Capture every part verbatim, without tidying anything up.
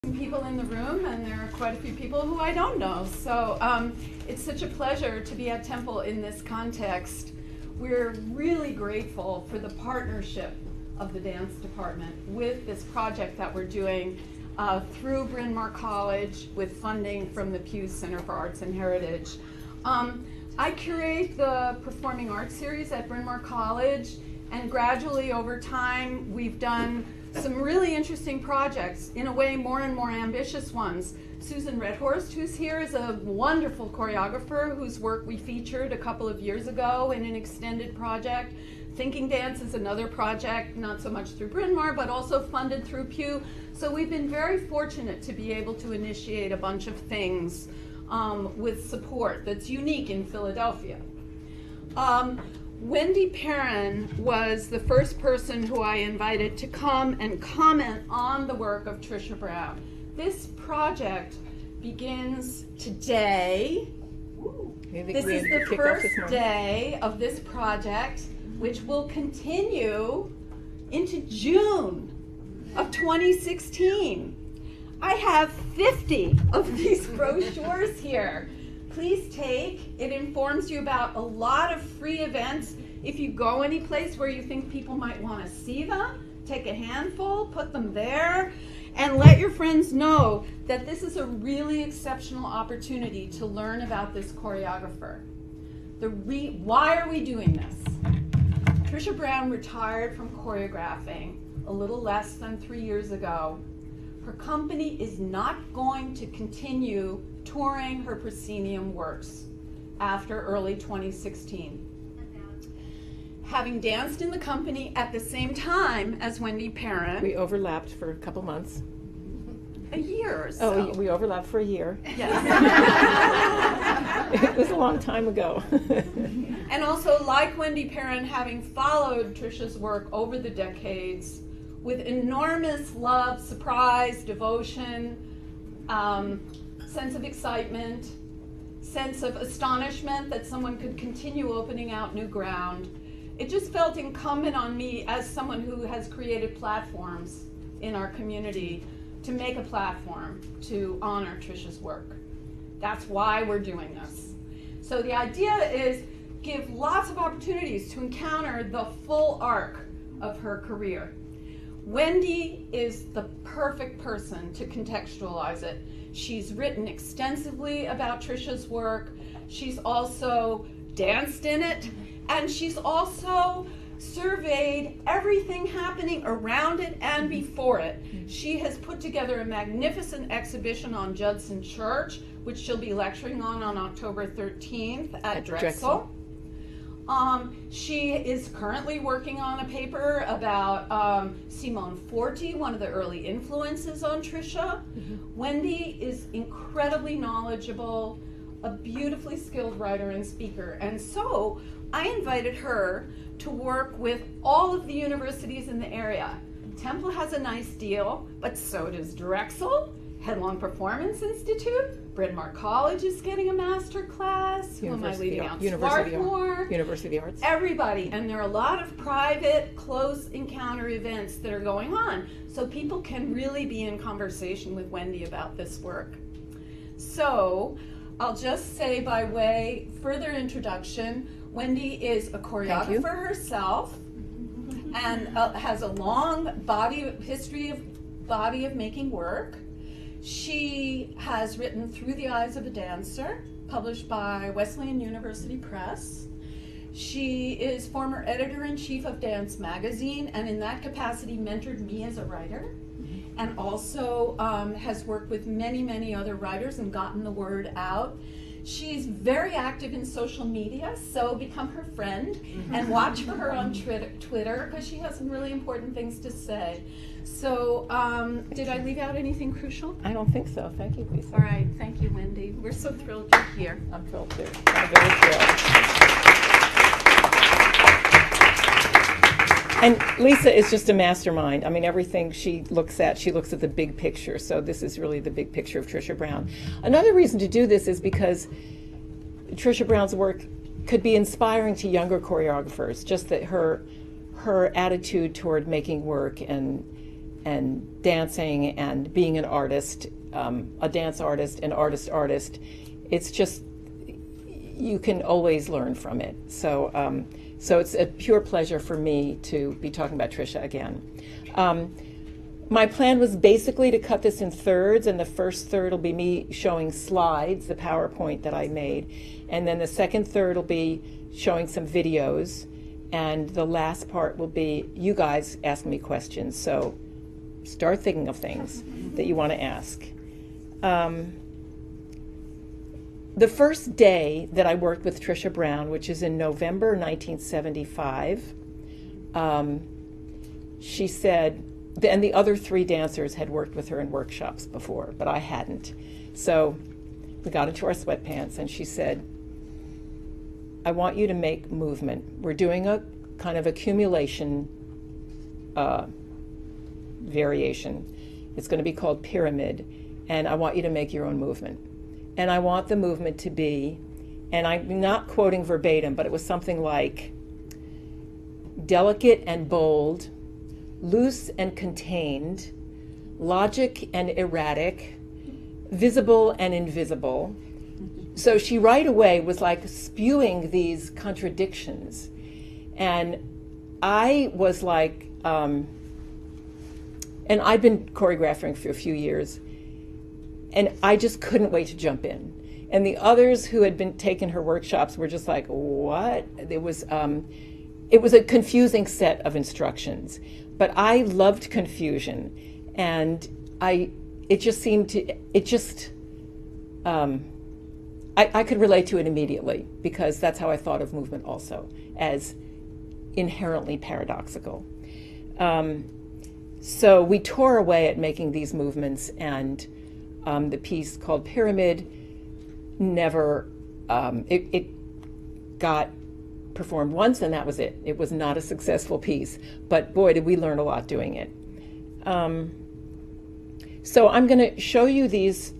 People in the room, and there are quite a few people who I don't know. So um, it's such a pleasure to be at Temple in this context. We're really grateful for the partnership of the dance department with this project that we're doing uh, through Bryn Mawr College with funding from the Pew Center for Arts and Heritage. Um, I curate the Performing Arts series at Bryn Mawr College, and gradually over time we've done some really interesting projects, in a way more and more ambitious ones. Susan Redhorst, who's here, is a wonderful choreographer whose work we featured a couple of years ago in an extended project. Thinking Dance is another project, not so much through Bryn Mawr, but also funded through Pew. So we've been very fortunate to be able to initiate a bunch of things um, with support that's unique in Philadelphia. Um, Wendy Perron was the first person who I invited to come and comment on the work of Trisha Brown. This project begins today. This is the first day of this project, which will continue into June of twenty sixteen. I have fifty of these brochures here. Please take. It informs you about a lot of free events. If you go any place where you think people might want to see them, take a handful, put them there, and let your friends know that this is a really exceptional opportunity to learn about this choreographer. The re why are we doing this? Trisha Brown retired from choreographing a little less than three years ago. Her company is not going to continue touring her proscenium works after early twenty sixteen. Having danced in the company at the same time as Wendy Perron. We overlapped for a couple months. A year or so. Oh, we overlapped for a year. Yes. It was a long time ago. And also, like Wendy Perron, having followed Trisha's work over the decades with enormous love, surprise, devotion, um, sense of excitement, sense of astonishment that someone could continue opening out new ground. It just felt incumbent on me, as someone who has created platforms in our community, to make a platform to honor Trisha's work. That's why we're doing this. So the idea is give lots of opportunities to encounter the full arc of her career. Wendy is the perfect person to contextualize it. She's written extensively about Trisha's work. She's also danced in it. And she's also surveyed everything happening around it and before it. She has put together a magnificent exhibition on Judson Church, which she'll be lecturing on on October thirteenth at, at Drexel. Drexel. Um, she is currently working on a paper about um, Simone Forti, one of the early influences on Trisha. Mm-hmm. Wendy is incredibly knowledgeable, a beautifully skilled writer and speaker. And so I invited her to work with all of the universities in the area. Temple has a nice deal, but so does Drexel, Headlong Performance Institute, Bryn Mawr College is getting a master class. Who am I leaving out? University of Swarthmore. University of the Arts. Everybody. And there are a lot of private, close encounter events that are going on. So people can really be in conversation with Wendy about this work. So I'll just say, by way further introduction, Wendy is a choreographer herself and uh, has a long body history of body of making work. She has written Through the Eyes of a Dancer, published by Wesleyan University Press. She is former editor-in-chief of Dance Magazine, and in that capacity mentored me as a writer, and also um, has worked with many, many other writers and gotten the word out. She's very active in social media, so become her friend and watch for her on Twitter, because she has some really important things to say. So, um, did I leave out anything crucial? I don't think so. Thank you, Lisa. All right. Thank you, Wendy. We're so thrilled you're here. I'm thrilled too. I'm very thrilled. And Lisa is just a mastermind. I mean, everything she looks at, she looks at the big picture. So this is really the big picture of Trisha Brown. Another reason to do this is because Trisha Brown's work could be inspiring to younger choreographers. Just that her her attitude toward making work and and dancing and being an artist, um, a dance artist, an artist artist. It's just, you can always learn from it. So, um, so it's a pure pleasure for me to be talking about Trisha again. Um, my plan was basically to cut this in thirds, and the first third will be me showing slides, the PowerPoint that I made, and then the second third will be showing some videos, and the last part will be you guys asking me questions. So start thinking of things that you want to ask. Um, the first day that I worked with Trisha Brown, which is in November nineteen seventy-five, um, she said, and the other three dancers had worked with her in workshops before, but I hadn't. So we got into our sweatpants, and she said, I want you to make movement. We're doing a kind of accumulation uh, variation. It's going to be called pyramid, and I want you to make your own movement. And I want the movement to be, and I'm not quoting verbatim, but it was something like delicate and bold, loose and contained, logic and erratic, visible and invisible. So she right away was like spewing these contradictions. And I was like, um, and I'd been choreographing for a few years, and I just couldn't wait to jump in. And the others who had been taking her workshops were just like, what? It was, um, it was a confusing set of instructions. But I loved confusion, and I, it just seemed to, it just, um, I, I could relate to it immediately, because that's how I thought of movement also, as inherently paradoxical. Um, so we tore away at making these movements, and um, the piece called Pyramid never, um, it, it got performed once, and that was it. It was not a successful piece, but boy, did we learn a lot doing it. Um, so I'm going to show you these.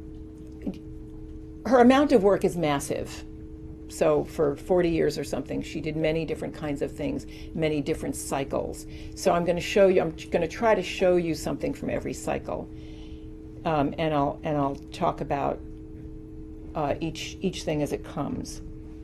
Her amount of work is massive. So for forty years or something, she did many different kinds of things, many different cycles. So I'm going to show you, I'm going to try to show you something from every cycle. Um, and I'll and I'll talk about uh, each each thing as it comes.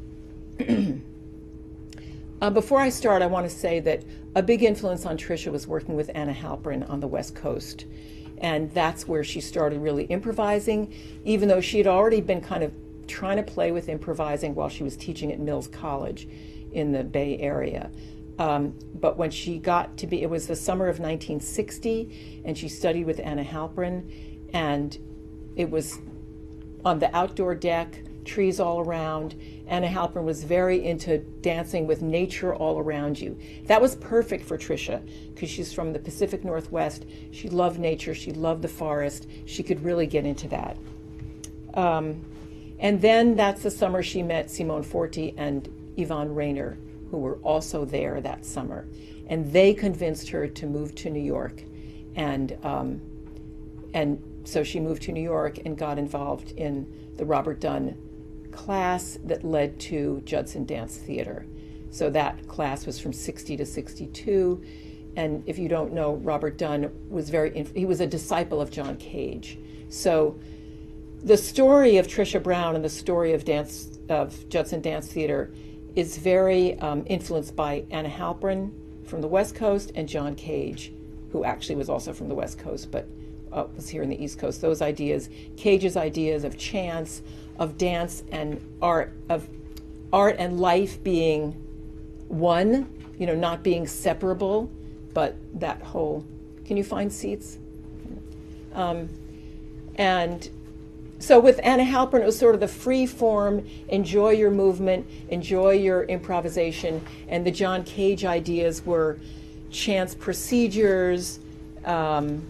uh, before I start, I want to say that a big influence on Trisha was working with Anna Halprin on the West Coast. And that's where she started really improvising, even though she had already been kind of trying to play with improvising while she was teaching at Mills College in the Bay Area. Um, but when she got to be, it was the summer of nineteen sixty, and she studied with Anna Halprin, and it was on the outdoor deck, trees all around. Anna Halprin was very into dancing with nature all around you. That was perfect for Trisha, because she's from the Pacific Northwest. She loved nature, she loved the forest. She could really get into that. Um, and then that's the summer she met Simone Forti and Yvonne Rainer, who were also there that summer. And they convinced her to move to New York. And, um, and so she moved to New York and got involved in the Robert Dunn class that led to Judson Dance Theater. So that class was from sixty to sixty-two. And if you don't know, Robert Dunn was very, he was a disciple of John Cage. So the story of Trisha Brown and the story of dance, of Judson Dance Theater is very um, influenced by Anna Halprin from the West Coast and John Cage, who actually was also from the West Coast, but uh, was here in the East Coast. Those ideas, Cage's ideas of chance, of dance and art, of art and life being one, you know, not being separable, but that whole, can you find seats? Um, and so with Anna Halprin, it was sort of the free form, enjoy your movement, enjoy your improvisation, and the John Cage ideas were chance procedures, um,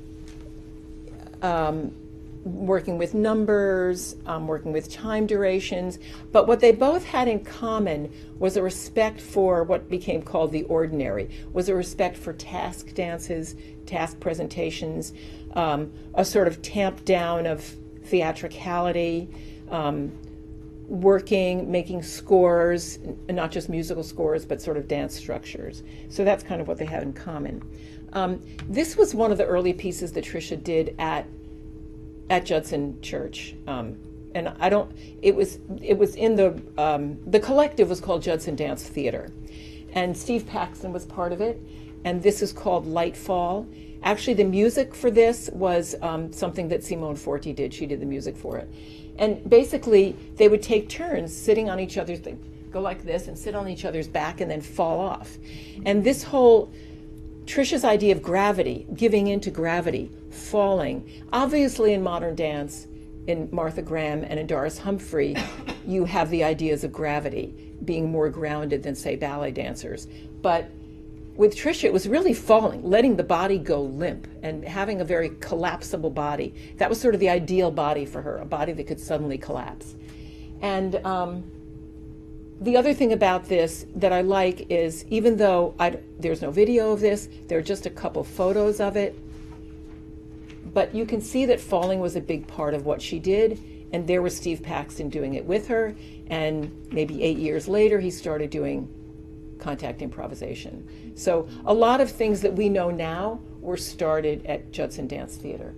um, working with numbers, um, working with time durations. But what they both had in common was a respect for what became called the ordinary, was a respect for task dances, task presentations, um, a sort of tamp down of theatricality, um, working, making scores, not just musical scores, but sort of dance structures. So that's kind of what they had in common. Um, this was one of the early pieces that Trisha did at at Judson Church. Um, and I don't, it was, it was in the, um, the collective was called Judson Dance Theater. And Steve Paxton was part of it. And this is called Lightfall. Actually, the music for this was um, something that Simone Forti did. She did the music for it. And basically, they would take turns sitting on each other's, go like this and sit on each other's back and then fall off. And this whole, Trisha's idea of gravity, giving into gravity, falling. Obviously, in modern dance, in Martha Graham and in Doris Humphrey, you have the ideas of gravity, being more grounded than, say, ballet dancers. But with Trisha, it was really falling, letting the body go limp and having a very collapsible body. That was sort of the ideal body for her, a body that could suddenly collapse. And um, the other thing about this that I like is, even though I, there's no video of this, there are just a couple photos of it, but you can see that falling was a big part of what she did, and there was Steve Paxton doing it with her, and maybe eight years later he started doing contact improvisation. So a lot of things that we know now were started at Judson Dance Theater.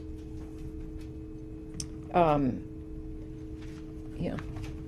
Um, yeah.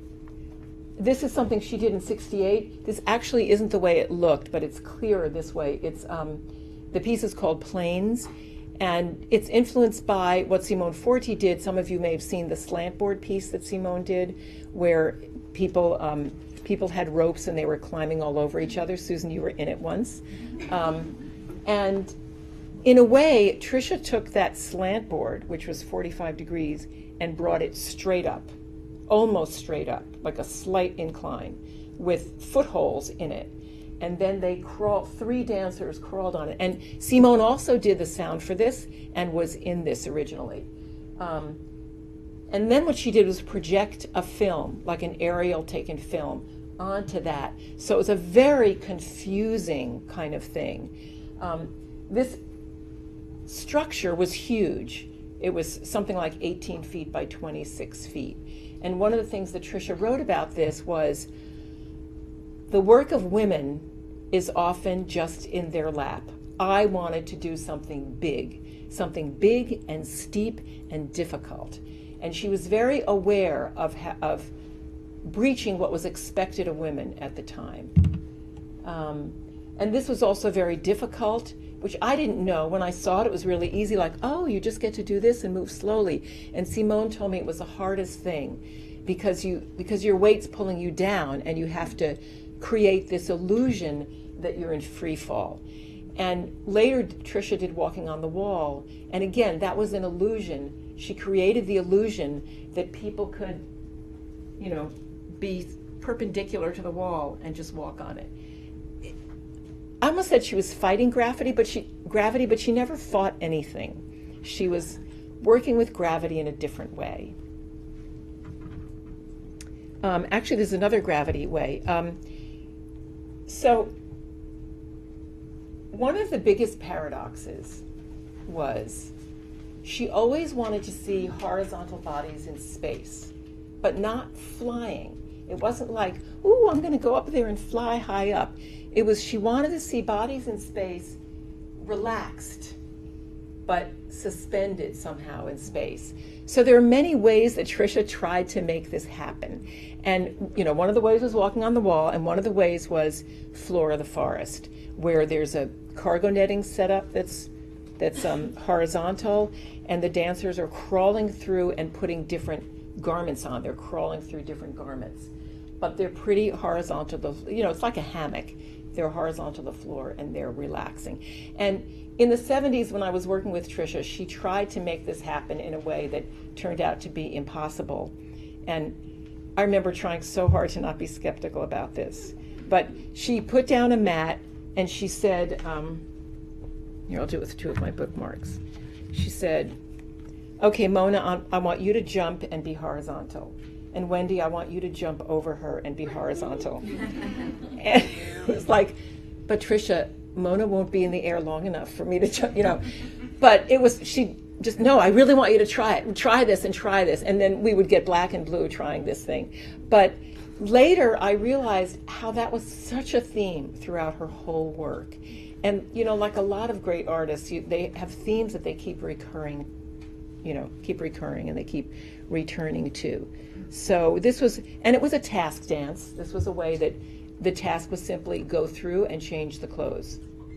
This is something she did in sixty-eight. This actually isn't the way it looked, but it's clearer this way. It's um, the piece is called Plains, and it's influenced by what Simone Forti did. Some of you may have seen the slant board piece that Simone did, where people um, people had ropes and they were climbing all over each other. Susan, you were in it once. Um, and in a way, Trisha took that slant board, which was forty-five degrees, and brought it straight up, almost straight up, like a slight incline, with footholds in it. And then they crawled, three dancers crawled on it. And Simone also did the sound for this and was in this originally. Um, and then what she did was project a film, like an aerial taken film, onto that. So it was a very confusing kind of thing. Um, this structure was huge. It was something like eighteen feet by twenty-six feet. And one of the things that Trisha wrote about this was, the work of women is often just in their lap. I wanted to do something big, something big and steep and difficult. And she was very aware of, of breaching what was expected of women at the time. Um, and this was also very difficult, which I didn't know. When I saw it, it was really easy, like, oh, you just get to do this and move slowly. And Simone told me it was the hardest thing because you because your weight's pulling you down and you have to create this illusion that you're in free fall. And later, Trisha did Walking on the Wall, and again, that was an illusion. She created the illusion that people could, you know, be perpendicular to the wall and just walk on it. I almost said she was fighting gravity, but she gravity, but she never fought anything. She was working with gravity in a different way. Um, actually, there's another gravity way. Um, so one of the biggest paradoxes was she always wanted to see horizontal bodies in space, but not flying. It wasn't like, ooh, I'm going to go up there and fly high up. It was she wanted to see bodies in space relaxed, but suspended somehow in space. So there are many ways that Trisha tried to make this happen. And, you know, one of the ways was Walking on the Wall, and one of the ways was Floor of the Forest, where there's a cargo netting set up that's, that's um, horizontal, and the dancers are crawling through and putting different garments on. They're crawling through different garments. But they're pretty horizontal. To, you know, it's like a hammock. They're horizontal to the floor, and they're relaxing. And in the seventies, when I was working with Trisha, she tried to make this happen in a way that turned out to be impossible. And I remember trying so hard to not be skeptical about this. But she put down a mat, and she said, um, here, I'll do it with two of my bookmarks. She said, okay, Mona, I want you to jump and be horizontal. And Wendy, I want you to jump over her and be horizontal. And it was like, but Trisha, Mona won't be in the air long enough for me to jump, you know. But it was, she just, no, I really want you to try it. Try this and try this. And then we would get black and blue trying this thing. But later I realized how that was such a theme throughout her whole work. and you know, like a lot of great artists, you, they have themes that they keep recurring, you know, keep recurring, and they keep returning to. So this was, and it was a task dance. This was a way that the task was simply go through and change the clothes.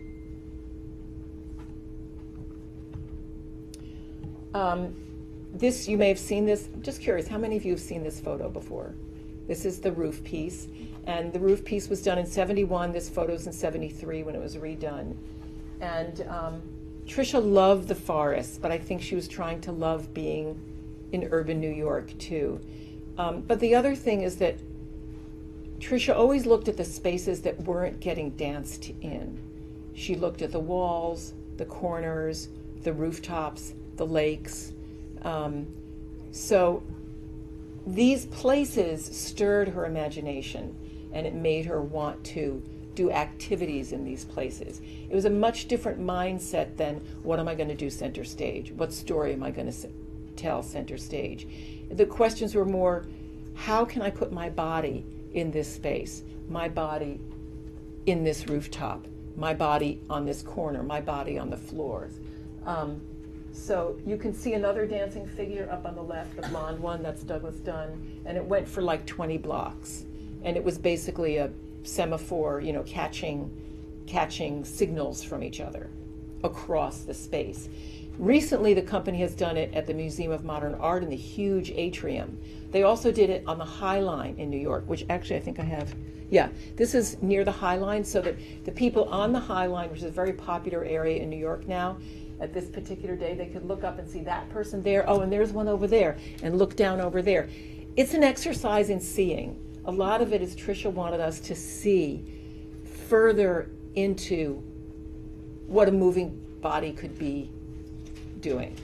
Um, this, you may have seen this. I'm just curious, how many of you have seen this photo before? This is the roof piece, and the roof piece was done in seventy-one. This photo's in seventy-three when it was redone. And um, Trisha loved the forest, but I think she was trying to love being in urban New York too. Um, but the other thing is that Trisha always looked at the spaces that weren't getting danced in. She looked at the walls, the corners, the rooftops, the lakes. Um, so these places stirred her imagination, and it made her want to do activities in these places. It was a much different mindset than, what am I going to do center stage? What story am I going to tell center stage? The questions were more, how can I put my body in this space? My body in this rooftop? My body on this corner? My body on the floors? Um, So you can see another dancing figure up on the left, the blonde one, that's Douglas Dunn, and it went for like twenty blocks. And it was basically a semaphore, you know, catching, catching signals from each other across the space. Recently, the company has done it at the Museum of Modern Art in the huge atrium. They also did it on the High Line in New York, which actually I think I have, yeah, this is near the High Line, so that the people on the High Line, which is a very popular area in New York now, at this particular day, they could look up and see that person there. Oh, and there's one over there, and look down over there. It's an exercise in seeing. A lot of it is Trisha wanted us to see further into what a moving body could be doing.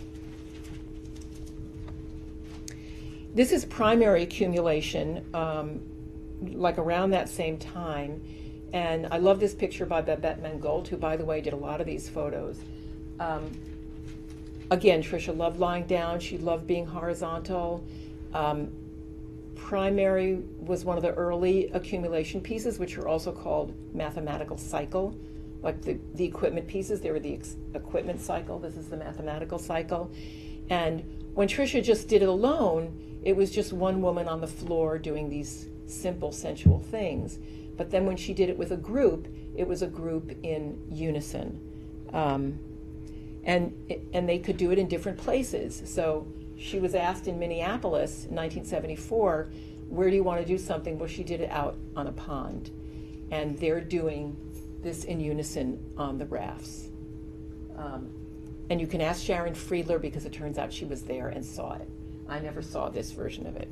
This is primary accumulation, um, like around that same time. And I love this picture by Babette Mangold, who, by the way, did a lot of these photos. Um, again, Trisha loved lying down. She loved being horizontal. Um, primary was one of the early accumulation pieces, which are also called mathematical cycle. Like the, the equipment pieces, they were the ex- equipment cycle. This is the mathematical cycle. And when Trisha just did it alone, it was just one woman on the floor doing these simple sensual things. But then when she did it with a group, it was a group in unison. Um, And, and they could do it in different places. So she was asked in Minneapolis in nineteen seventy-four, where do you want to do something? Well, she did it out on a pond. And they're doing this in unison on the rafts. Um, and you can ask Sharon Friedler, because it turns out she was there and saw it. I never saw this version of it.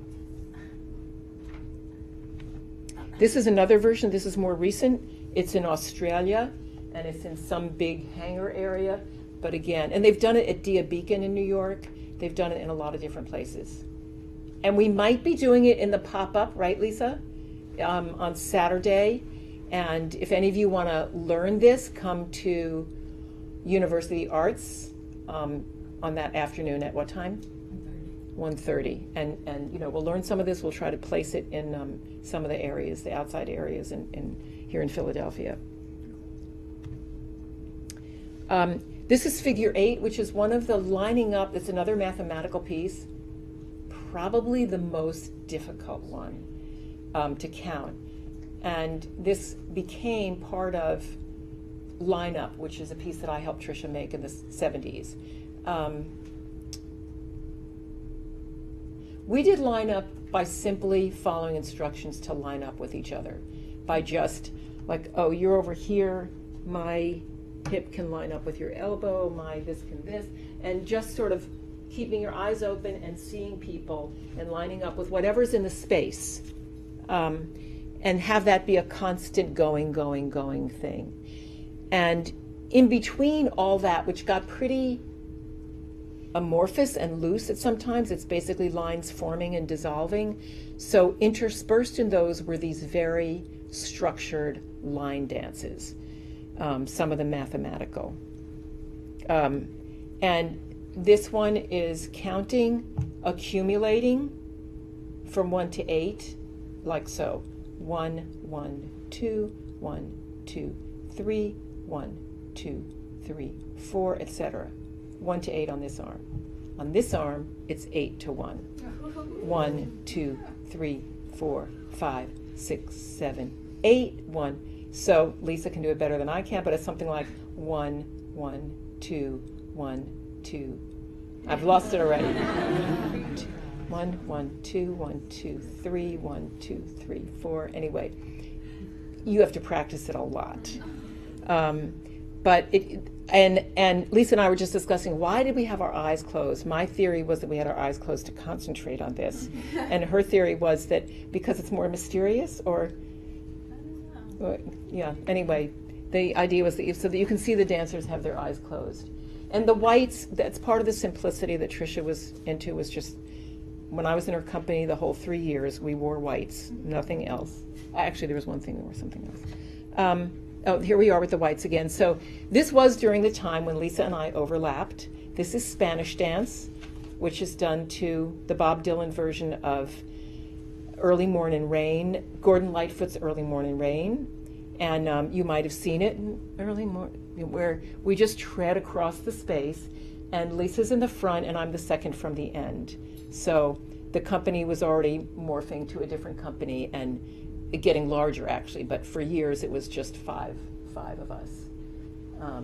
This is another version. This is more recent. It's in Australia, and it's in some big hangar area. But again, and they've done it at Dia Beacon in New York. They've done it in a lot of different places. And we might be doing it in the pop-up, right, Lisa? Um, on Saturday. And if any of you want to learn this, come to University Arts um, on that afternoon at what time? one thirty. And, and, you know, we'll learn some of this. We'll try to place it in um, some of the areas, the outside areas in, in here in Philadelphia. Um, This is figure eight, which is one of the lining up. It's another mathematical piece, probably the most difficult one um, to count. And this became part of Lineup, which is a piece that I helped Trisha make in the seventies. Um, we did Lineup by simply following instructions to line up with each other, by just like, oh, you're over here, my hip can line up with your elbow, my this can this, and just sort of keeping your eyes open and seeing people and lining up with whatever's in the space, um, and have that be a constant going, going, going thing. And in between all that, which got pretty amorphous and loose at sometimes, it's basically lines forming and dissolving. So interspersed in those were these very structured line dances. Um, some of them mathematical. Um, and this one is counting, accumulating from one to eight, like so. One, one, two, one, two, three, one, two, three, four, et cetera. One to eight on this arm. On this arm, it's eight to one. One, two, three, four, five, six, seven, eight, one. So Lisa can do it better than I can, but it's something like one, one, two, one, two. I've lost it already. Two, one, one, two, one, two, three, one, two, three, four. Anyway, you have to practice it a lot. Um, but it, and and Lisa and I were just discussing, why did we have our eyes closed? My theory was that we had our eyes closed to concentrate on this, and her theory was that because it's more mysterious, or uh, yeah. Anyway, the idea was that you, so that you can see the dancers have their eyes closed, and the whites. That's part of the simplicity that Trisha was into. Was just when I was in her company, the whole three years we wore whites, nothing else. Actually, there was one thing we wore something else. Um, Oh, here we are with the whites again. So this was during the time when Lisa and I overlapped. This is Spanish dance, which is done to the Bob Dylan version of Early Morning Rain, Gordon Lightfoot's Early Morning Rain. And um, you might have seen it in early morning, where we just tread across the space, and Lisa's in the front and I'm the second from the end. So the company was already morphing to a different company and getting larger, actually, but for years it was just five, five of us. Um,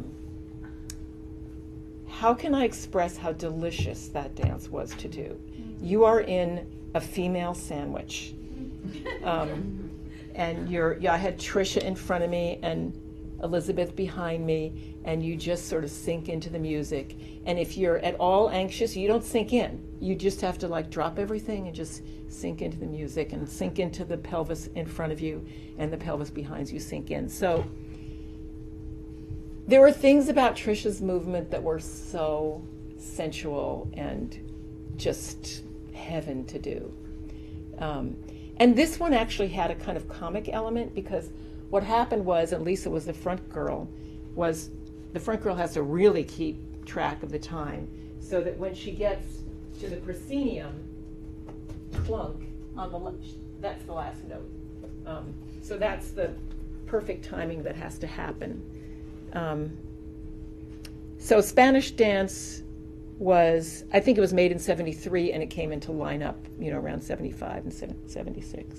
how can I express how delicious that dance was to do? You are in a female sandwich. Um, and you're, yeah, I had Trisha in front of me and Elizabeth behind me, and you just sort of sink into the music. And if you're at all anxious, you don't sink in. You just have to like drop everything and just sink into the music and sink into the pelvis in front of you and the pelvis behind you sink in. So there were things about Trisha's movement that were so sensual and just heaven to do. Um, and this one actually had a kind of comic element, because what happened was, and Lisa was the front girl, was the front girl has to really keep track of the time, so that when she gets to the proscenium, clunk on the left, that's the last note. Um, so that's the perfect timing that has to happen. Um, so Spanish dance was, I think it was made in seventy-three, and it came into lineup, you know, around seventy-five and seventy-six.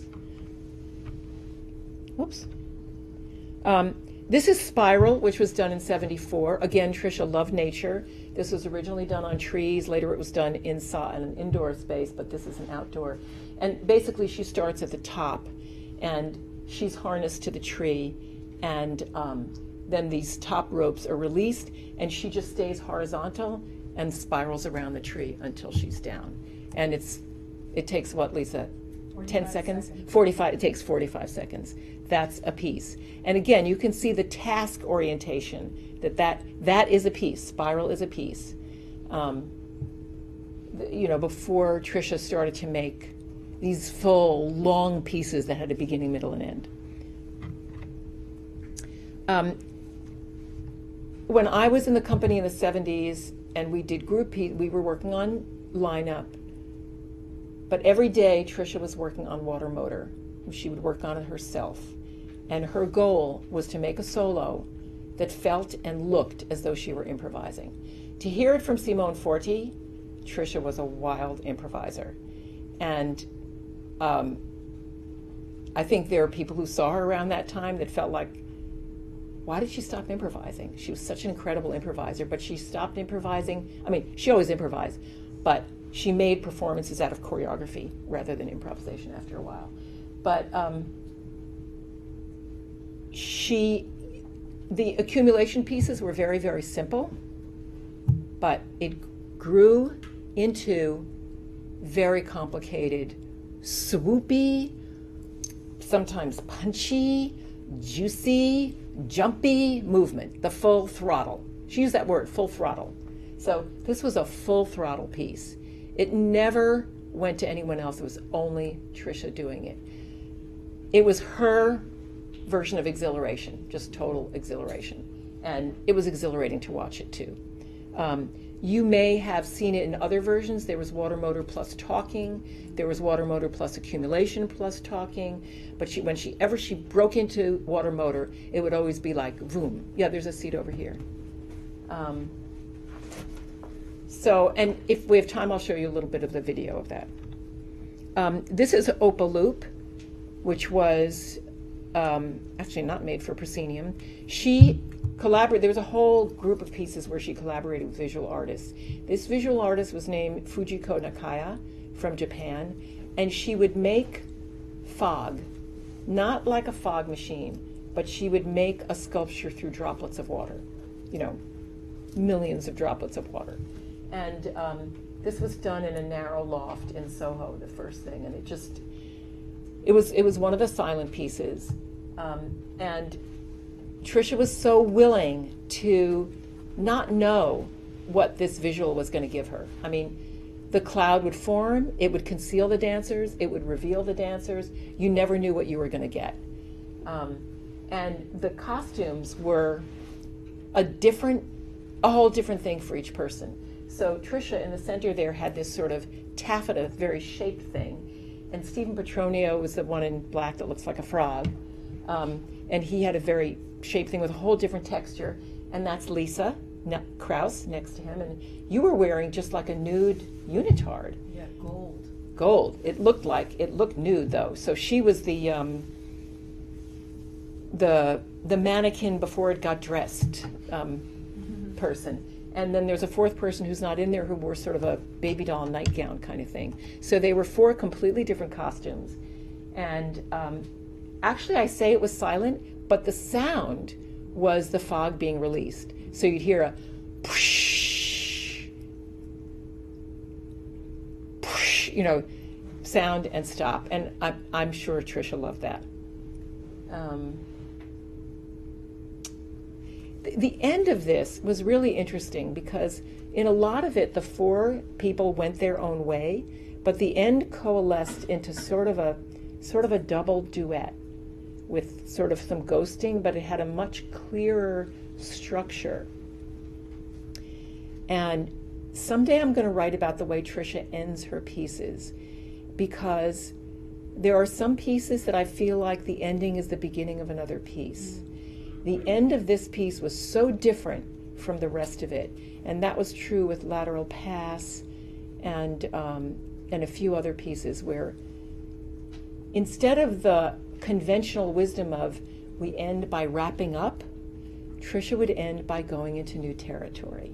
Whoops. Um, this is Spiral, which was done in seventy-four. Again, Trisha loved nature. This was originally done on trees. Later it was done inside in an indoor space, but this is an outdoor. And basically she starts at the top, and she's harnessed to the tree, and um, then these top ropes are released, and she just stays horizontal and spirals around the tree until she's down. And it's it takes what, Lisa? ten seconds? seconds? forty-five, it takes forty-five seconds. That's a piece. And again, you can see the task orientation, that that, that is a piece. Spiral is a piece. Um, you know, before Trisha started to make these full, long pieces that had a beginning, middle, and end. Um, when I was in the company in the seventies and we did group piece, we were working on lineup. But every day, Trisha was working on water motor. She would work on it herself. And her goal was to make a solo that felt and looked as though she were improvising. To hear it from Simone Forti, Trisha was a wild improviser. And um, I think there are people who saw her around that time that felt like, why did she stop improvising? She was such an incredible improviser, but she stopped improvising. I mean, she always improvised, but she made performances out of choreography rather than improvisation after a while. But um, she, the accumulation pieces were very, very simple, but it grew into very complicated, swoopy, sometimes punchy, juicy, jumpy movement, the full throttle. She used that word, full throttle. So this was a full throttle piece. It never went to anyone else. It was only Trisha doing it. It was her version of exhilaration, just total exhilaration. And it was exhilarating to watch it too. Um, You may have seen it in other versions. There was water motor plus talking. There was water motor plus accumulation plus talking. But she, when she ever she broke into water motor, it would always be like, boom. Yeah, there's a seat over here. Um, so, and if we have time, I'll show you a little bit of the video of that. Um, this is Opa Loop, which was um, actually not made for proscenium. She collaborate. There was a whole group of pieces where she collaborated with visual artists. This visual artist was named Fujiko Nakaya from Japan, and she would make fog, not like a fog machine, but she would make a sculpture through droplets of water, you know, millions of droplets of water. And um, this was done in a narrow loft in Soho, the first thing, and it just, it was, it was one of the silent pieces. Um, and Trisha was so willing to not know what this visual was going to give her. I mean, the cloud would form, it would conceal the dancers, it would reveal the dancers. You never knew what you were going to get. Um, and the costumes were a different, a whole different thing for each person. So Trisha in the center there had this sort of taffeta, very shaped thing. And Stephen Petronio was the one in black that looks like a frog. Um, and he had a very shaped thing with a whole different texture. And that's Lisa Krauss next to him. And you were wearing just like a nude unitard. Yeah, gold. Gold. It looked like, it looked nude though. So she was the, um, the, the mannequin before it got dressed um, mm-hmm. person. And then there's a fourth person who's not in there who wore sort of a baby doll nightgown kind of thing. So they were four completely different costumes. And um, actually I say it was silent, but the sound was the fog being released. So you'd hear a whoosh, whoosh, you know, sound and stop. And I'm, I'm sure Trisha loved that. Um, The end of this was really interesting because in a lot of it, the four people went their own way, but the end coalesced into sort of a sort of a double duet with sort of some ghosting, but it had a much clearer structure. And someday I'm going to write about the way Trisha ends her pieces, because there are some pieces that I feel like the ending is the beginning of another piece. The end of this piece was so different from the rest of it, and that was true with Lateral Pass and um, and a few other pieces where instead of the conventional wisdom of we end by wrapping up, Trisha would end by going into new territory.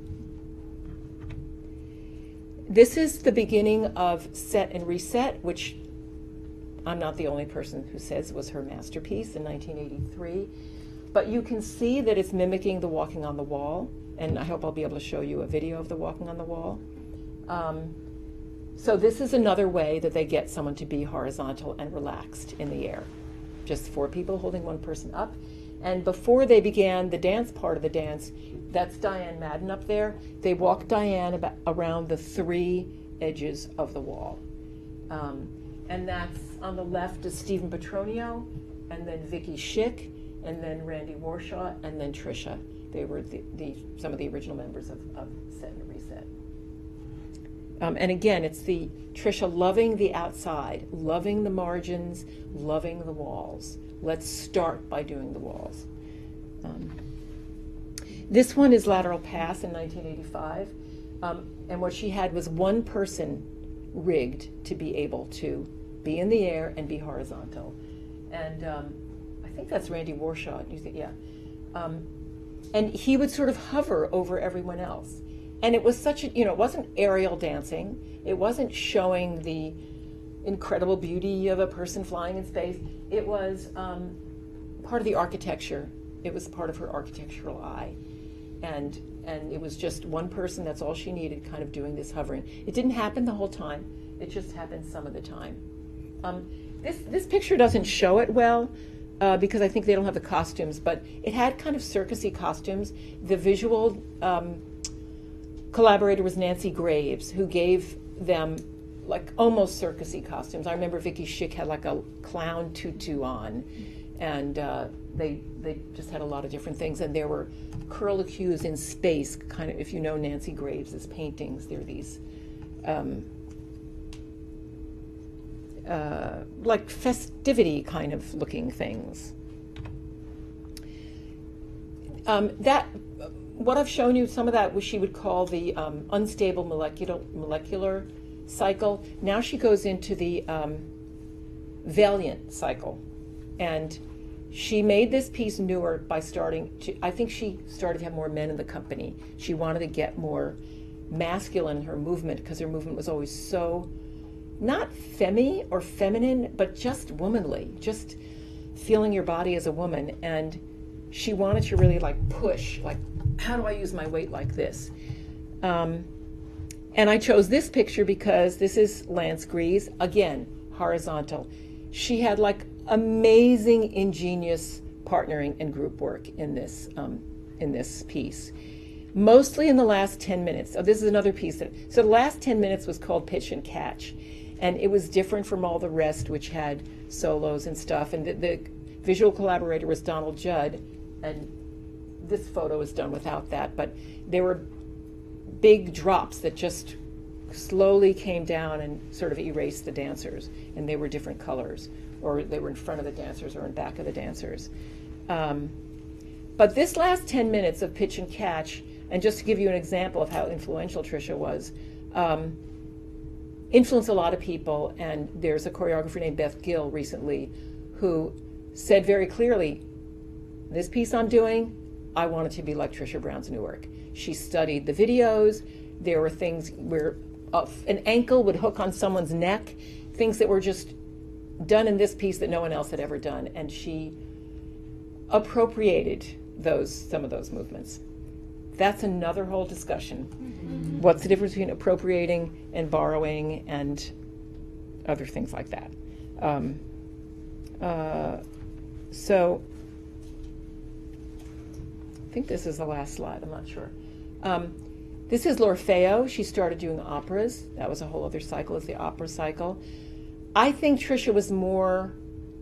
This is the beginning of Set and Reset, which I'm not the only person who says was her masterpiece in nineteen eighty-three. But you can see that it's mimicking the walking on the wall, and I hope I'll be able to show you a video of the walking on the wall. Um, so this is another way that they get someone to be horizontal and relaxed in the air. Just four people holding one person up. And before they began the dance part of the dance, that's Diane Madden up there. They walked Diane about, around the three edges of the wall. Um, and that's on the left is Stephen Petronio, and then Vicky Schick, and then Randy Warshaw, and then Trisha. They were the, the some of the original members of, of Set and Reset. Um, and again, it's the Trisha loving the outside, loving the margins, loving the walls. Let's start by doing the walls. Um, this one is Lateral Pass in nineteen eighty-five. Um, and what she had was one person rigged to be able to be in the air and be horizontal. And um, I think that's Randy Warshaw. You think, yeah. Um, and he would sort of hover over everyone else. And it was such a, you know, it wasn't aerial dancing. It wasn't showing the incredible beauty of a person flying in space. It was um, part of the architecture. It was part of her architectural eye. And, and it was just one person, that's all she needed, kind of doing this hovering. It didn't happen the whole time. It just happened some of the time. Um, this, this picture doesn't show it well, Uh, because I think they don't have the costumes, but it had kind of circusy costumes. The visual um, collaborator was Nancy Graves, who gave them like almost circusy costumes. I remember Vicky Schick had like a clown tutu on, and uh, they they just had a lot of different things, and there were curlicues in space, kind of, if you know Nancy Graves' paintings, there are these um, uh, like festivity kind of looking things. Um, that, what I've shown you, some of that was she would call the um, unstable molecular molecular cycle. Now she goes into the um, valiant cycle, and she made this piece newer by starting to, I think she started to have more men in the company. She wanted to get more masculine in her movement, because her movement was always so, not femmy or feminine, but just womanly, just feeling your body as a woman. And she wanted to really like push, like, how do I use my weight like this? Um, and I chose this picture because this is Lance Grease, again, horizontal. She had like amazing, ingenious partnering and group work in this um, in this piece. Mostly in the last ten minutes. Oh, this is another piece. That, so the last ten minutes was called Pitch and Catch, and it was different from all the rest, which had solos and stuff. And the, the visual collaborator was Donald Judd, and this photo is done without that. But there were big drops that just slowly came down and sort of erased the dancers, and they were different colors, or they were in front of the dancers or in back of the dancers. Um, but this last ten minutes of Pitch and Catch, and just to give you an example of how influential Trisha was, um, influenced a lot of people, and there's a choreographer named Beth Gill recently who said very clearly, this piece I'm doing, I want it to be like Trisha Brown's new work. She studied the videos. There were things where uh, an ankle would hook on someone's neck, things that were just done in this piece that no one else had ever done, and she appropriated those some of those movements. That's another whole discussion. Mm-hmm. What's the difference between appropriating and borrowing and other things like that? Um, uh, so I think this is the last slide, I'm not sure. Um, this is L'Orfeo. She started doing operas. That was a whole other cycle, is the opera cycle. I think Trisha was more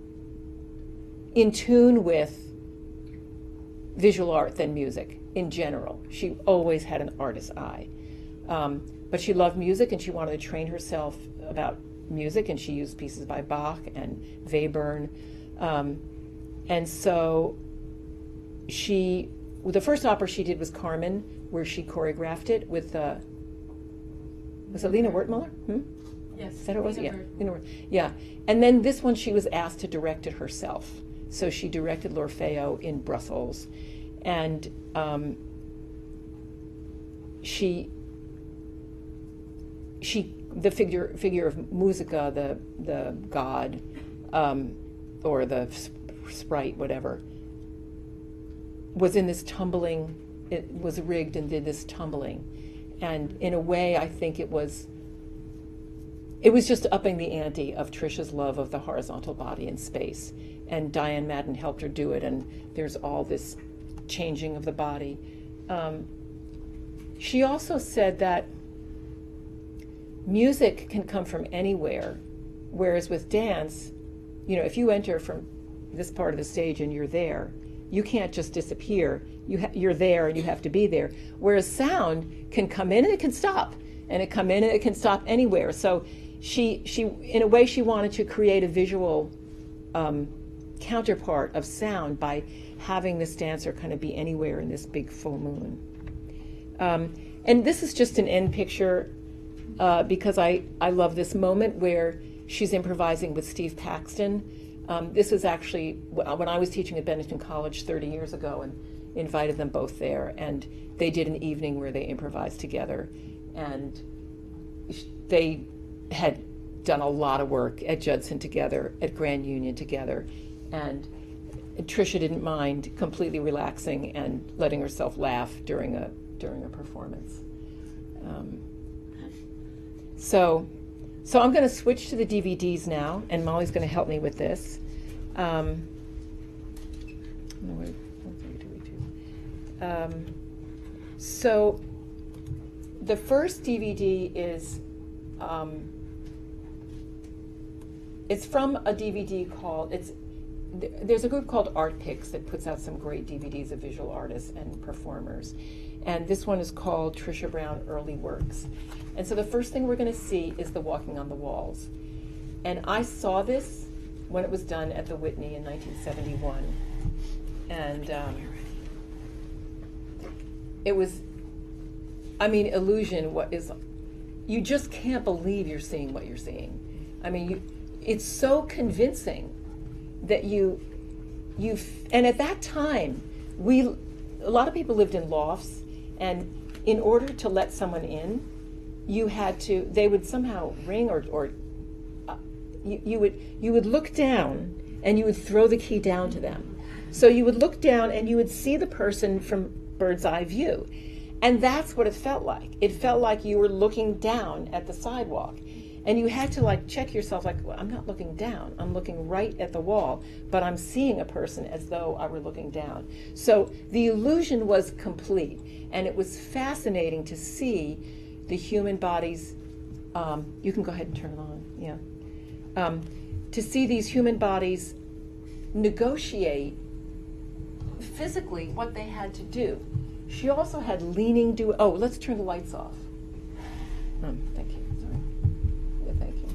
in tune with visual art than music in general. She always had an artist's eye. Um, but she loved music, and she wanted to train herself about music, and she used pieces by Bach and Webern. Um, and so she, well, the first opera she did was Carmen, where she choreographed it with, uh, was it Lena Wertmuller? Hmm? Yes. Is that it was? Lena Yeah. Wertmuller. Lena Wert- yeah. And then this one she was asked to direct it herself. So she directed L'Orfeo in Brussels. And um, she, she, the figure figure of Musica, the the god, um, or the sprite, whatever, was in this tumbling. It was rigged and did this tumbling, and in a way, I think it was. It was just upping the ante of Trisha's love of the horizontal body in space, and Diane Madden helped her do it. And there's all this changing of the body. Um, she also said that music can come from anywhere, whereas with dance, you know, if you enter from this part of the stage and you're there, you can't just disappear. You ha- you're there and you have to be there. Whereas sound can come in and it can stop, and it come in and it can stop anywhere. So she, she in a way, she wanted to create a visual um, counterpart of sound by having this dancer kind of be anywhere in this big full moon. Um, and this is just an end picture uh, because I, I love this moment where she's improvising with Steve Paxton. Um, this is actually when I was teaching at Bennington College thirty years ago, and invited them both there, and they did an evening where they improvised together, and they had done a lot of work at Judson together, at Grand Union together, and Trisha didn't mind completely relaxing and letting herself laugh during a during a performance. Um, so, so I'm going to switch to the D V Ds now, and Molly's going to help me with this. Um, no, wait, um, so, the first D V D is um, it's from a D V D called it's th- there's a group called Art Picks that puts out some great D V Ds of visual artists and performers. And this one is called Trisha Brown Early Works. And so the first thing we're going to see is the walking on the walls. And I saw this when it was done at the Whitney in nineteen seventy-one. And um, it was, I mean, illusion, what is, you just can't believe you're seeing what you're seeing. I mean, you, it's so convincing that you, you, and at that time, we, a lot of people lived in lofts, and in order to let someone in, you had to, they would somehow ring or, or uh, you, you would, you would look down and you would throw the key down to them. So you would look down and you would see the person from bird's eye view. And that's what it felt like. It felt like you were looking down at the sidewalk. And you had to like check yourself like, well, I'm not looking down. I'm looking right at the wall, but I'm seeing a person as though I were looking down. So the illusion was complete. And it was fascinating to see the human bodies. Um, you can go ahead and turn it on, yeah. Um, to see these human bodies negotiate physically what they had to do. She also had leaning do. Oh, let's turn the lights off. Um, thank you. Sorry. Yeah, thank you.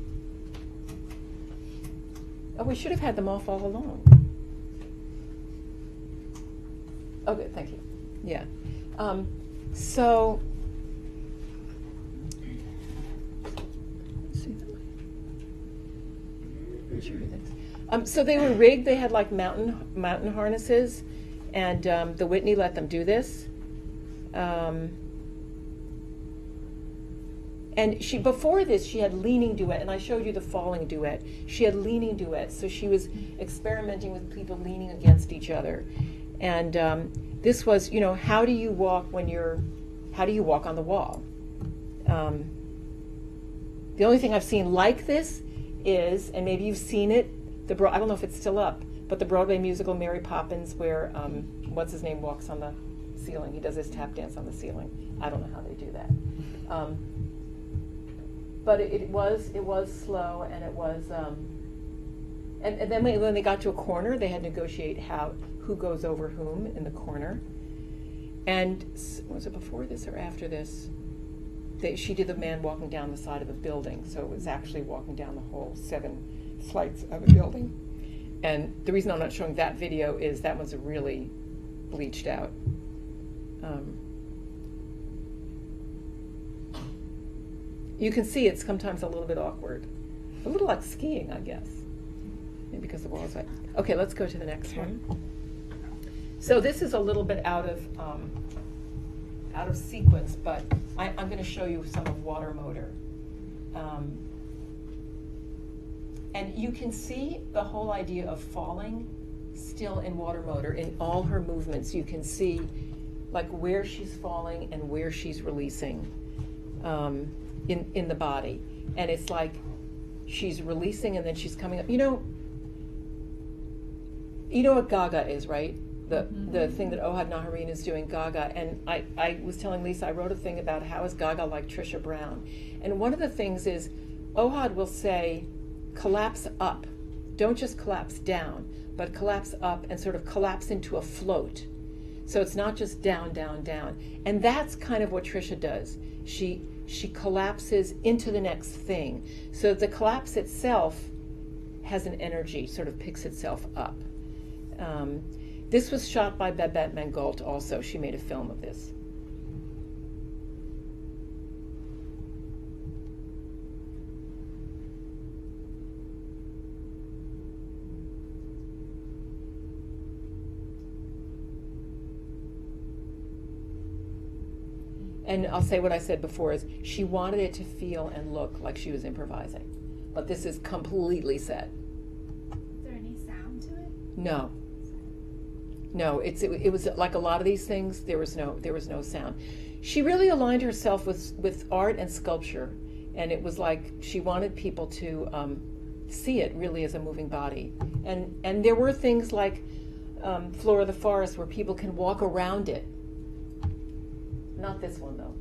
Oh, we should have had them off all along. Okay, thank you. Yeah. Um, so. Let's see that way. Um, so they were rigged. They had like mountain mountain harnesses. And um, the Whitney let them do this. Um, and she before this, she had leaning duet, and I showed you the falling duet. She had leaning duets, so she was experimenting with people leaning against each other. And um, this was, you know, how do you walk when you're, how do you walk on the wall? Um, the only thing I've seen like this is, and maybe you've seen it, the Bro- I don't know if it's still up, but the Broadway musical Mary Poppins, where um, what's his name walks on the ceiling. He does his tap dance on the ceiling. I don't know how they do that. Um, but it, it was it was slow, and it was. Um, and, and then when they got to a corner, they had to negotiate how who goes over whom in the corner. And was it before this or after this? They, she did the man walking down the side of a building, so it was actually walking down the whole seven flights of a building. And the reason I'm not showing that video is that one's really bleached out. Um, you can see it's sometimes a little bit awkward. A little like skiing, I guess. Maybe because the wall is right. Okay, let's go to the next one. So this is a little bit out of um, out of sequence, but I, I'm going to show you some of Water Motor. Um, And you can see the whole idea of falling still in Water Motor. In all her movements, you can see like where she's falling and where she's releasing um, in, in the body. And it's like she's releasing and then she's coming up. You know, you know what Gaga is, right? The mm-hmm. the thing that Ohad Naharin is doing, Gaga. And I, I was telling Lisa, I wrote a thing about how is Gaga like Trisha Brown. And one of the things is Ohad will say, collapse up. Don't just collapse down, but collapse up and sort of collapse into a float. So it's not just down, down, down. And that's kind of what Trisha does. She she collapses into the next thing. So the collapse itself has an energy, sort of picks itself up. Um, this was shot by Babette Mangault also. She made a film of this. And I'll say what I said before is she wanted it to feel and look like she was improvising. But this is completely set. Is there any sound to it? No. No, it's it, it was like a lot of these things, there was no there was no sound. She really aligned herself with, with art and sculpture, and it was like she wanted people to um, see it really as a moving body. And and there were things like um, Floor of the Forest where people can walk around it. Not this one, though.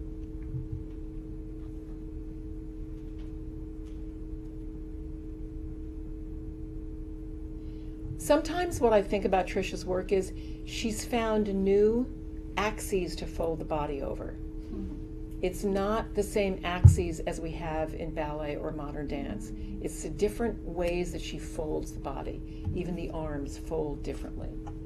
sometimes what I think about Trisha's work is she's found new axes to fold the body over. It's not the same axes as we have in ballet or modern dance. It's the different ways that she folds the body. Even the arms fold differently.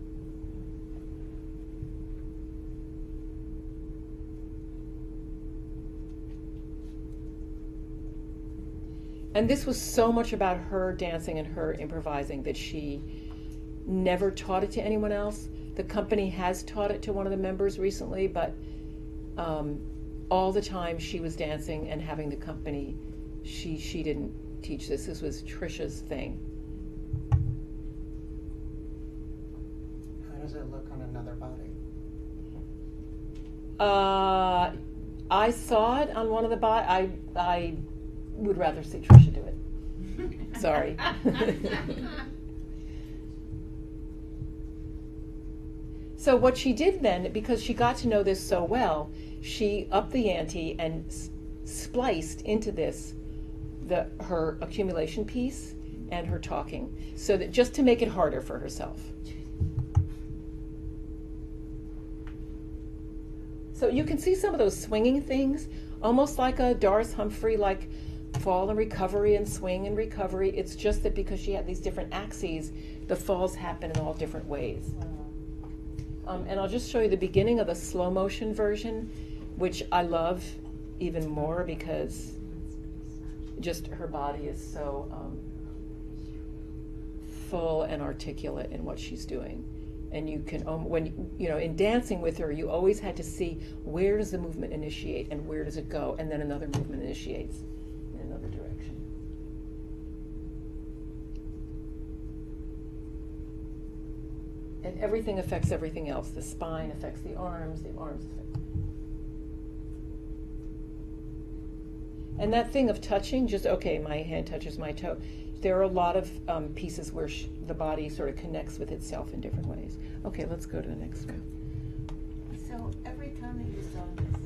And this was so much about her dancing and her improvising that she never taught it to anyone else. The company has taught it to one of the members recently, but um, all the time she was dancing and having the company, she she didn't teach this. This was Trisha's thing. How does it look on another body? Uh, I saw it on one of the body. I I would rather see Trisha do it. Sorry. So what she did then, because she got to know this so well, she upped the ante and s- spliced into this the her accumulation piece and her talking, so that just to make it harder for herself. So you can see some of those swinging things, almost like a Doris Humphrey, like fall and recovery and swing and recovery. It's just that because she had these different axes, the falls happen in all different ways. Um, and I'll just show you the beginning of the slow motion version, which I love even more because just her body is so um, full and articulate in what she's doing. And you can, um, when you know, in dancing with her, you always had to see where does the movement initiate and where does it go, and then another movement initiates in another direction. And everything affects everything else. The spine affects the arms, the arms affect. And that thing of touching, just, okay, my hand touches my toe. There are a lot of um, pieces where sh- the body sort of connects with itself in different ways. Okay, let's go to the next one. So every time that you saw this,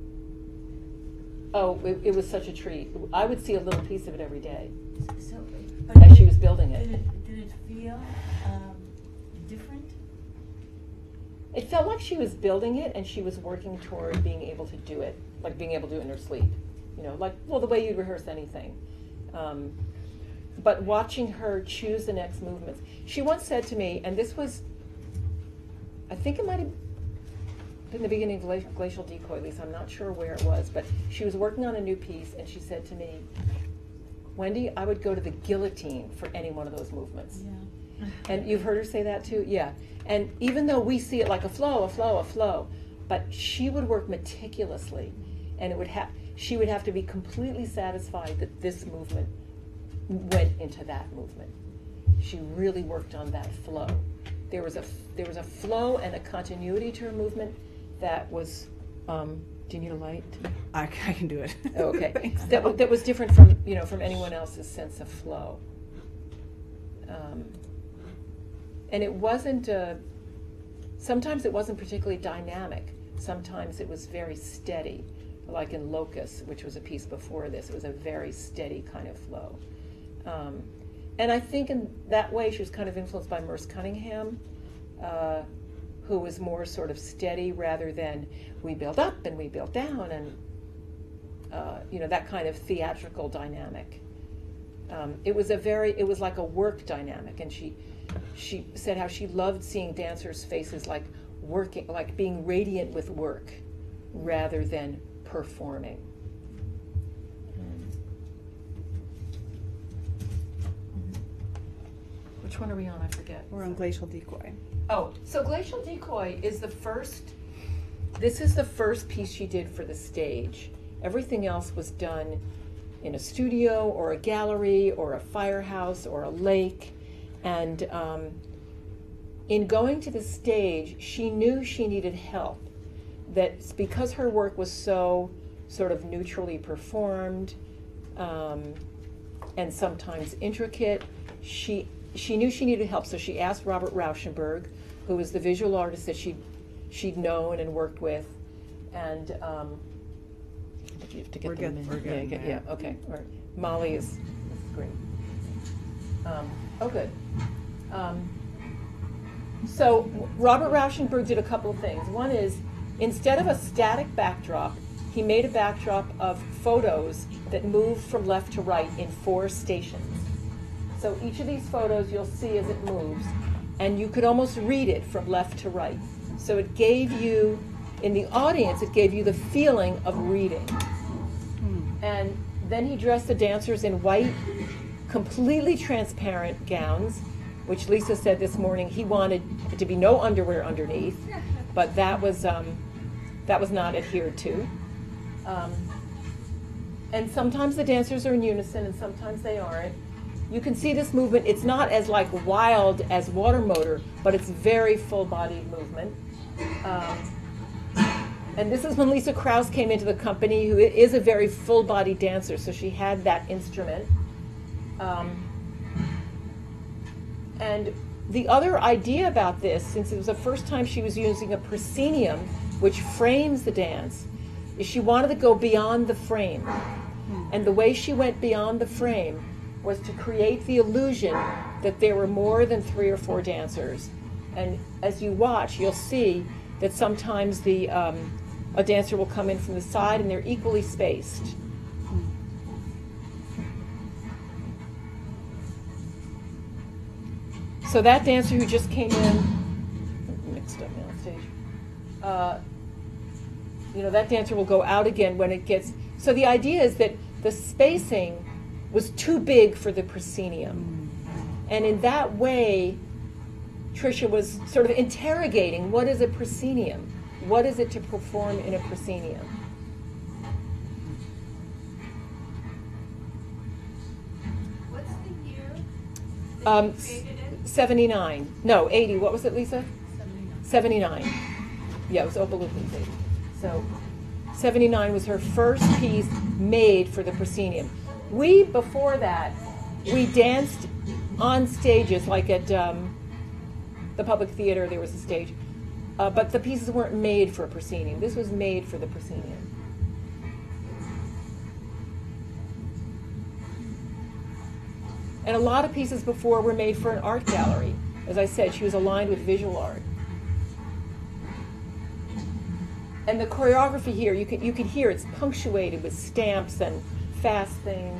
Oh, it, it was such a treat. I would see a little piece of it every day so but as did she it- was building Did it. it, did it feel um, different? It felt like she was building it and she was working toward being able to do it, like being able to do it in her sleep. You know, like, well, the way you'd rehearse anything. Um, but watching her choose the next movements. She once said to me, and this was, I think it might have been the beginning of Gla- Glacial Decoy, at least I'm not sure where it was, but she was working on a new piece and she said to me, Wendy, I would go to the guillotine for any one of those movements. Yeah. And you've heard her say that too? Yeah. And even though we see it like a flow, a flow, a flow, but she would work meticulously, and it would have she would have to be completely satisfied that this movement went into that movement. She really worked on that flow. There was a there was a flow and a continuity to her movement that was. Um, do you need a light? I, I can do it. Oh, okay. Thanks. That wa- that was different from you know from anyone else's sense of flow. Um, and it wasn't. Uh, sometimes it wasn't particularly dynamic. Sometimes it was very steady, like in Locus, which was a piece before this. It was a very steady kind of flow. Um, and I think in that way she was kind of influenced by Merce Cunningham, uh, who was more sort of steady rather than we build up and we build down and uh, you know that kind of theatrical dynamic. Um, it was a very, it was like a work dynamic, and she she said how she loved seeing dancers' faces like working, like being radiant with work rather than performing. Which one are we on? I forget. We're on Glacial Decoy. Oh, so Glacial Decoy is the first, this is the first piece she did for the stage. Everything else was done in a studio or a gallery or a firehouse or a lake. And um, in going to the stage, she knew she needed help. That because her work was so sort of neutrally performed um, and sometimes intricate, she she knew she needed help. So she asked Robert Rauschenberg, who was the visual artist that she'd, she'd known and worked with. And um, you have to get We're them good- in. we're Yeah, getting get- there. yeah, okay. All right. Molly is, is great. Um, oh, good. Um, So Robert Rauschenberg did a couple of things. One is, instead of a static backdrop, he made a backdrop of photos that move from left to right in four stations. So each of these photos you'll see as it moves, and you could almost read it from left to right. So it gave you, in the audience, it gave you the feeling of reading. And then he dressed the dancers in white, completely transparent gowns, which Lisa said this morning he wanted it to be no underwear underneath, but that was um, that was not adhered to. Um, and sometimes the dancers are in unison, and sometimes they aren't. You can see this movement. It's not as like wild as Water Motor, but it's very full-bodied movement. Um, and this is when Lisa Krause came into the company, who is a very full-bodied dancer, so she had that instrument. Um, and the other idea about this, since it was the first time she was using a proscenium, which frames the dance, is she wanted to go beyond the frame. And the way she went beyond the frame was to create the illusion that there were more than three or four dancers. And as you watch, you'll see that sometimes the um, a dancer will come in from the side and they're equally spaced. So that dancer who just came in, mixed up now on stage, uh, you know, that dancer will go out again when it gets, so the idea is that the spacing was too big for the proscenium. And in that way, Trisha was sort of interrogating, what is a proscenium? What is it to perform in a proscenium? What's the year that Um, you created it? seventy-nine. No, eighty. What was it, Lisa? seventy-nine. seventy-nine. Yeah, it was Opaloopi's eighty. So seventy-nine was her first piece made for the proscenium. We, before that, we danced on stages, like at um, the Public Theater, there was a stage. Uh, but the pieces weren't made for a proscenium. This was made for the proscenium. And a lot of pieces before were made for an art gallery. As I said, she was aligned with visual art. And the choreography here, you can, you can hear it's punctuated with stamps and fast things.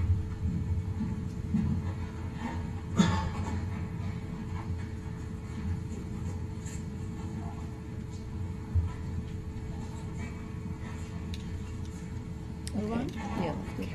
Okay. Yeah. Okay.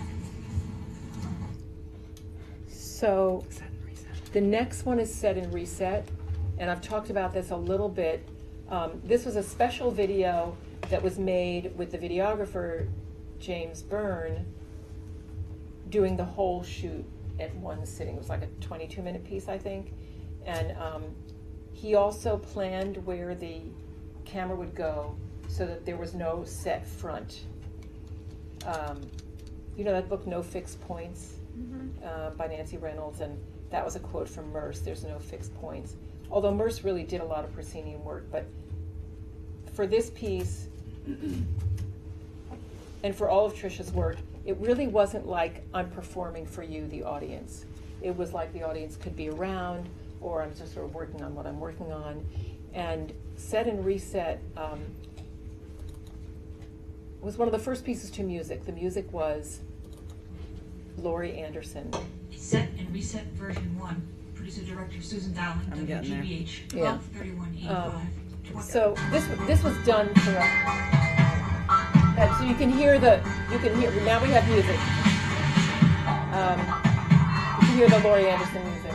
So the next one is Set and Reset, and I've talked about this a little bit. Um, this was a special video that was made with the videographer James Byrne doing the whole shoot at one sitting. It was like a twenty-two minute piece, I think. And um, he also planned where the camera would go so that there was no set front. Um, you know that book, No Fixed Points, mm-hmm. uh, by Nancy Reynolds, and that was a quote from Merce, there's no fixed points. Although Merce really did a lot of proscenium work, but for this piece, and for all of Trisha's work, it really wasn't like I'm performing for you, the audience. It was like the audience could be around, or I'm just sort of working on what I'm working on. And Set and Reset um, was one of the first pieces to music. The music was Laurie Anderson. Set and Reset version one. Producer director Susan Dowling, I'm W getting G there. B H, Yeah. twelve thirty-one eighty-five. Um, So this this was done for us. And so you can hear the you can hear now we have music. Um, you can hear the Laurie Anderson music.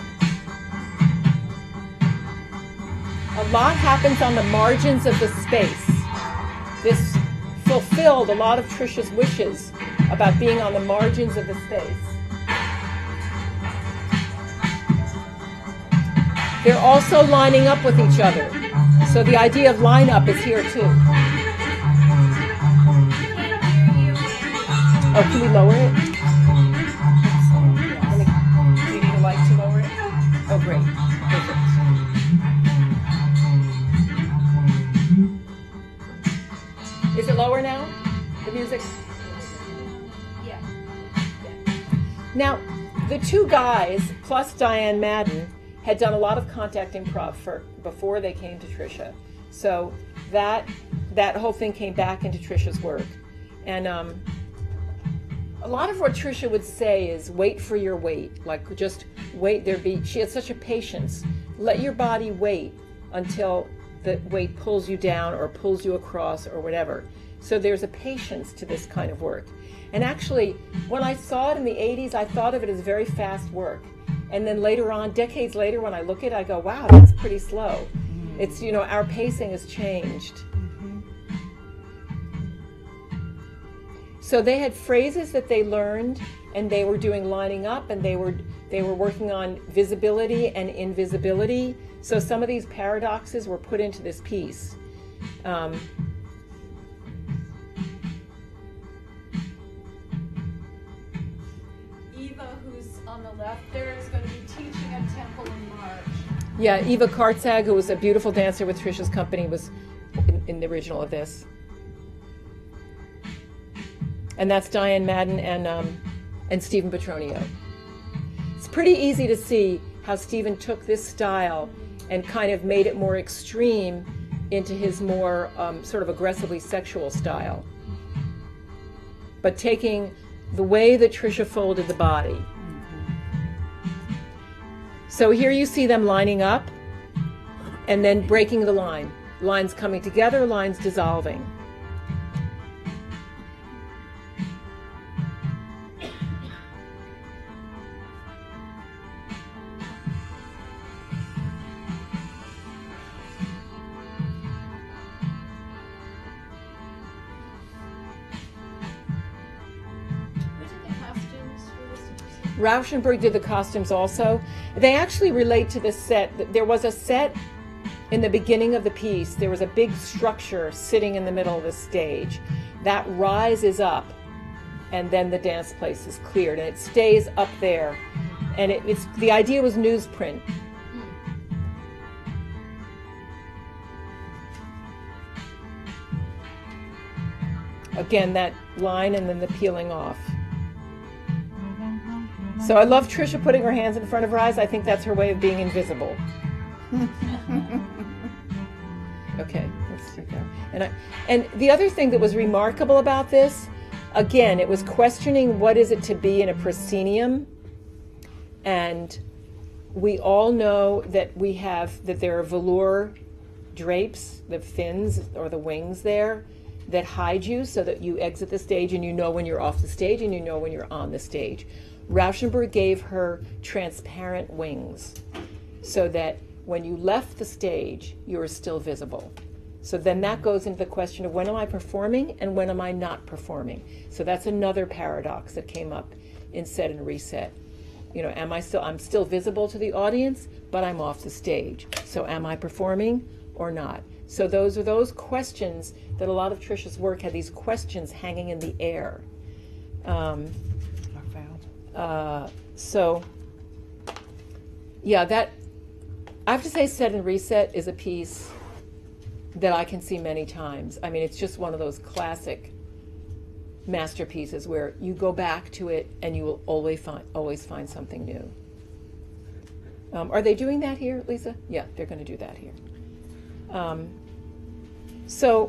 A lot happens on the margins of the space. This fulfilled a lot of Trisha's wishes about being on the margins of the space. They're also lining up with each other. So the idea of line up is here too. Oh, can we lower it? Do you need a light to lower it? Oh, great. Perfect. Is it lower now? The music? Yeah. Now, the two guys, plus Diane Madden, had done a lot of contact improv for before they came to Trisha. So that that whole thing came back into Trisha's work. And um, a lot of what Trisha would say is wait for your weight. Like just wait there be she had such a patience. Let your body wait until the weight pulls you down or pulls you across or whatever. So there's a patience to this kind of work. And actually, when I saw it in the eighties, I thought of it as very fast work. And then later on, decades later, when I look at it, I go, wow, that's pretty slow. Mm-hmm. It's, you know, our pacing has changed. Mm-hmm. So they had phrases that they learned, and they were doing lining up, and they were they were working on visibility and invisibility. So some of these paradoxes were put into this piece. Um, On the left there is going to be teaching at Temple in March. Yeah, Eva Kartzag, who was a beautiful dancer with Trisha's company, was in, in the original of this. And that's Diane Madden and um, and Stephen Petronio. It's pretty easy to see how Stephen took this style and kind of made it more extreme into his more um, sort of aggressively sexual style. But taking the way that Trisha folded the body. So here you see them lining up and then breaking the line. Lines coming together, lines dissolving. Rauschenberg did the costumes also. They actually relate to this set. There was a set in the beginning of the piece. There was a big structure sitting in the middle of the stage. That rises up, and then the dance place is cleared, and it stays up there. And it, it's the idea was newsprint. Again, that line and then the peeling off. So I love Trisha putting her hands in front of her eyes. I think that's her way of being invisible. Okay, let's check out. And I, and the other thing that was remarkable about this, again, it was questioning what is it to be in a proscenium. And we all know that we have, that there are velour drapes, the fins or the wings there, that hide you so that you exit the stage and you know when you're off the stage and you know when you're on the stage. Rauschenberg gave her transparent wings so that when you left the stage, you were still visible. So then that goes into the question of when am I performing and when am I not performing? So that's another paradox that came up in Set and Reset. You know, am I still, I'm still visible to the audience, but I'm off the stage. So am I performing or not? So those are those questions that a lot of Trisha's work had, these questions hanging in the air. Um, Uh, so, yeah, that, I have to say Set and Reset is a piece that I can see many times. I mean, it's just one of those classic masterpieces where you go back to it and you will always find, always find something new. Um, are they doing that here, Lisa? Yeah, they're going to do that here. Um, so,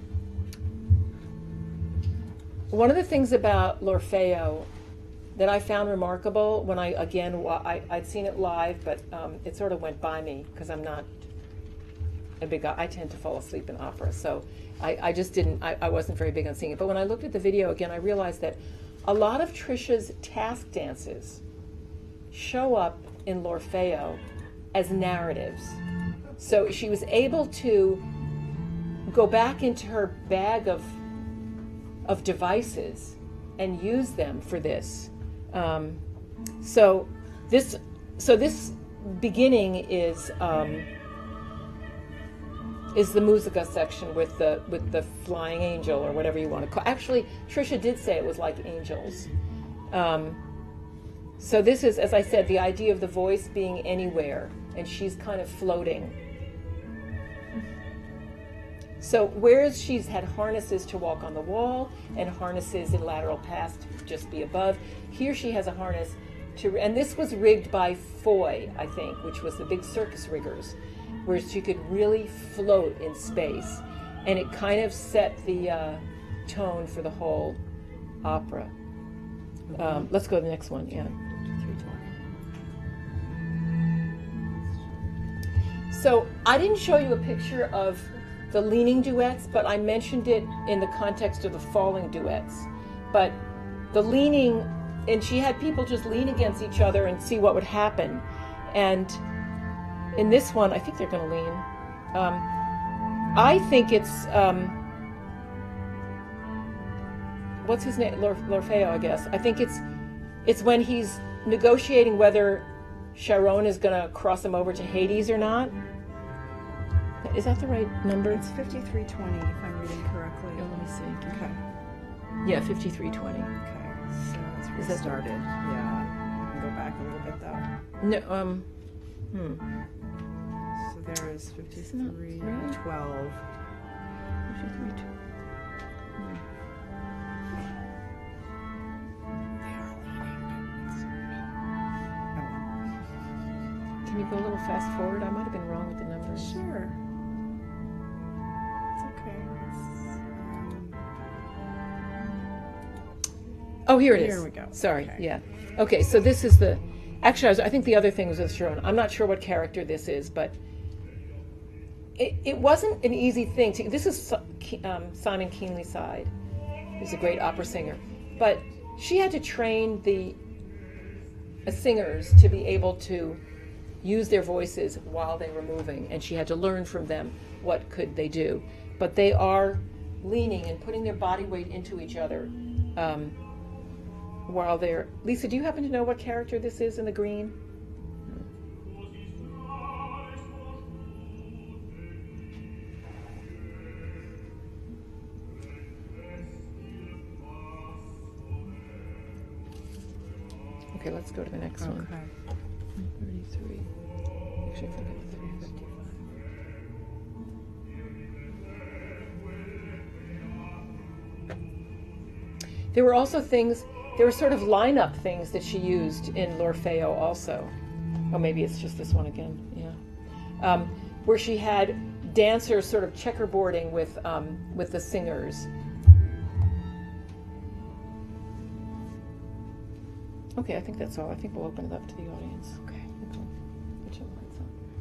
one of the things about L'Orfeo that I found remarkable when I, again, I, I'd seen it live, but um, it sort of went by me because I'm not a big, I tend to fall asleep in opera, so I, I just didn't, I, I wasn't very big on seeing it. But when I looked at the video again, I realized that a lot of Trisha's task dances show up in L'Orfeo as narratives. So she was able to go back into her bag of, of devices and use them for this. Um, so this, so this beginning is um, is the musica section with the with the flying angel or whatever you want to call. Actually, Trisha did say it was like angels. Um, so this is, as I said, the idea of the voice being anywhere, and she's kind of floating. So whereas she's had harnesses to walk on the wall and harnesses in lateral pass to just be above, here she has a harness to, and this was rigged by Foy, I think, which was the big circus riggers, where she could really float in space, and it kind of set the uh, tone for the whole opera. Um, let's go to the next one. Yeah. So I didn't show you a picture of the leaning duets, but I mentioned it in the context of the falling duets. But the leaning, and she had people just lean against each other and see what would happen. And in this one, I think they're going to lean. Um, I think it's, um, what's his name? Lor- L'Orfeo, I guess. I think it's it's when he's negotiating whether Charon is going to cross him over to Hades or not. Is that the right number? It's fifty-three twenty, if I'm reading correctly. Oh, let me see. Okay. Yeah, fifty-three twenty. Okay. So it's Is that- restarted. Yeah. I can go back a little bit though. No, um, hmm. So there is fifty-three really? twelve. fifty-three twenty. They are leaning, but it's. Oh, Can you go a little fast forward? I might have been wrong with the numbers. sure. It's okay. It's, um, Oh, here it is. Here we go. Sorry, Okay. yeah. Okay, so this is the, actually, I, was, I think the other thing was with Sharon. I'm not sure what character this is, but it, it wasn't an easy thing to, this is um, Simon Keenly's side, who's a great opera singer, but she had to train the uh, singers to be able to use their voices while they were moving, and she had to learn from them what could they do. But they are leaning and putting their body weight into each other um, while they're... Lisa, do you happen to know what character this is in the green? Okay, let's go to the next one. Okay. thirty-three. Actually, I think it's three fifty-five. There were also things, there were sort of lineup things that she used in L'Orfeo also. Oh, maybe it's just this one again, yeah. Um, where she had dancers sort of checkerboarding with, um, with the singers. Okay, I think that's all. I think we'll open it up to the audience. Okay. Put your lights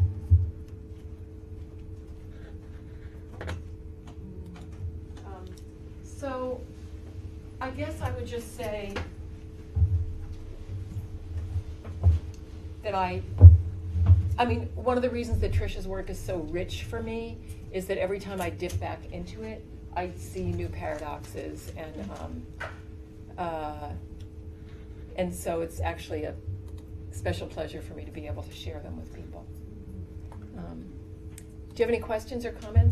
on. Um, so, I guess I would just say that I, I mean, one of the reasons that Trisha's work is so rich for me is that every time I dip back into it, I see new paradoxes and, um, uh, and so it's actually a special pleasure for me to be able to share them with people. Um, do you have any questions or comments?